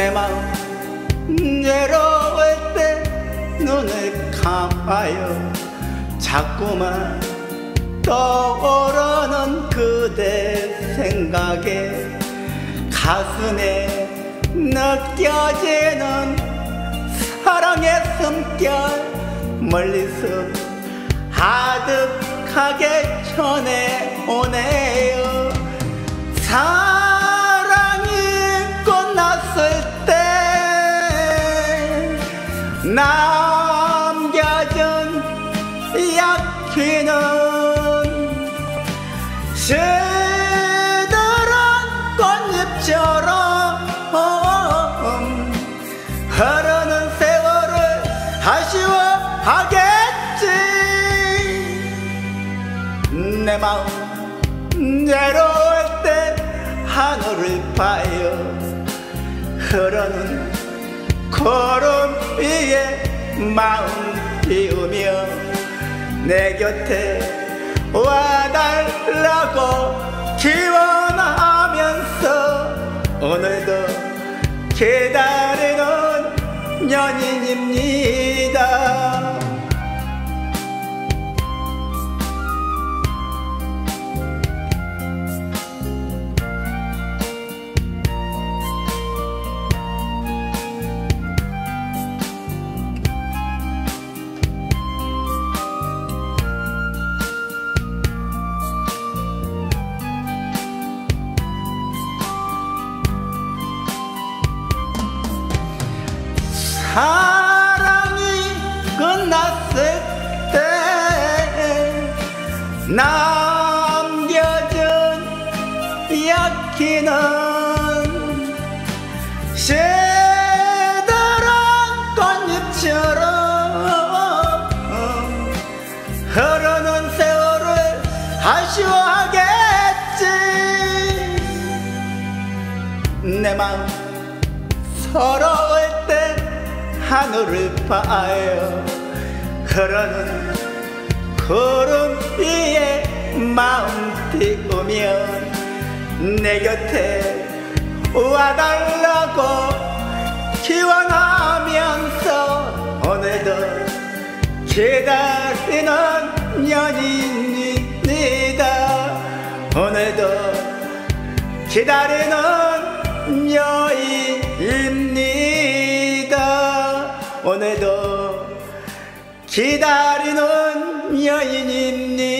내 마음 외로울 때 눈을 감아요. 자꾸만 떠오르는 그대 생각에 가슴에 느껴지는 사랑의 숨결 멀리서 아득하게 전해오네요. 사랑이 끝났을 때 남겨진 약기는 시들은 꽃잎처럼 흐르는 세월을 아쉬워하겠지. 내 마음 외로울 때 하늘을 봐요. 흐르는 구름 위에 마음 비우며 내 곁에 와달라고 기원하면서 오늘도 기다리는 연인입니다. 사랑이 끝났을 때 남겨진 약기는 시들은 꽃잎처럼 흐르는 세월을 아쉬워하겠지. 내 마음 서러울 때 하늘을 봐요. 흐르는 구름 위에 마음 띄우며 내 곁에 와달라고 기원하면서 오늘도 기다리는 연인입니다. 오늘도 기다리는 여인입니다. 오늘도 기다리는 여인입니다.